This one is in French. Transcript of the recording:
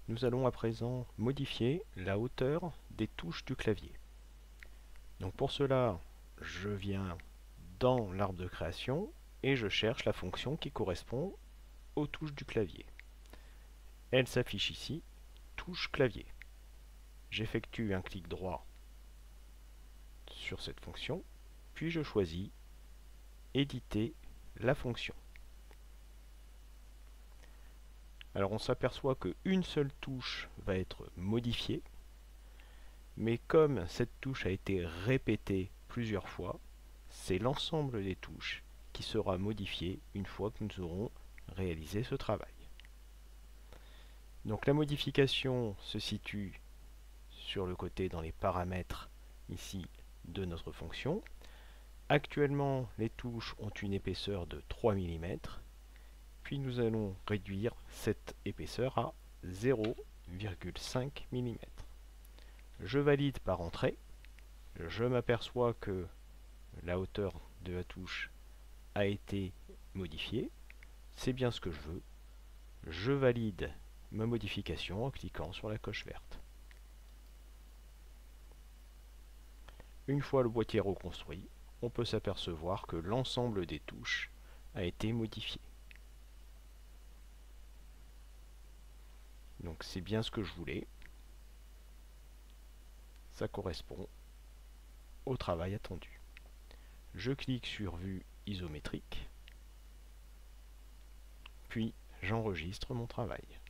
Nous allons à présent modifier la hauteur des touches du clavier. Donc pour cela, je viens dans l'arbre de création et je cherche la fonction qui correspond aux touches du clavier. Elle s'affiche ici, touche clavier. J'effectue un clic droit sur cette fonction, puis je choisis éditer la fonction. Alors on s'aperçoit qu'une seule touche va être modifiée, mais comme cette touche a été répétée plusieurs fois, c'est l'ensemble des touches qui sera modifié une fois que nous aurons réalisé ce travail. Donc la modification se situe sur le côté dans les paramètres ici de notre fonction. Actuellement, les touches ont une épaisseur de 3 mm, puis nous allons réduire cette épaisseur à 0,5 mm. Je valide par entrée, je m'aperçois que la hauteur de la touche a été modifiée, c'est bien ce que je veux. Je valide ma modification en cliquant sur la coche verte. Une fois le boîtier reconstruit, on peut s'apercevoir que l'ensemble des touches a été modifié. Donc c'est bien ce que je voulais. Ça correspond au travail attendu. Je clique sur vue isométrique, puis j'enregistre mon travail.